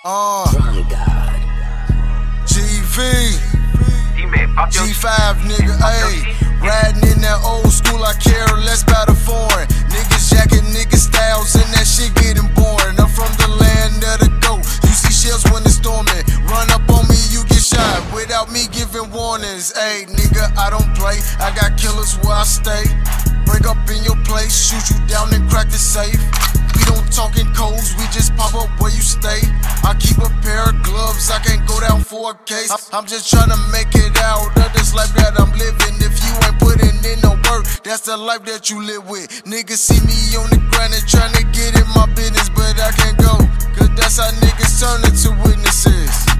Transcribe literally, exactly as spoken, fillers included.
Uh, G V, G five nigga, ayy. Riding in that old school, I care less about a foreign. Niggas jacking niggas styles and that shit getting boring. I'm from the land of the goat. You see shells when it's storming. Run up on me, you get shot without me giving warnings. Ayy, nigga, I don't play. I got killers where I stay. Break up in your place, shoot you down and crack the safe. We don't talk in codes, we just pop up where you stay. I keep a pair of gloves, I can't go down for a case. I'm just tryna make it out of this life that I'm living. If you ain't putting in no work, that's the life that you live with. Niggas see me on the ground and tryna get in my business, but I can't go, cause that's how niggas turn into witnesses.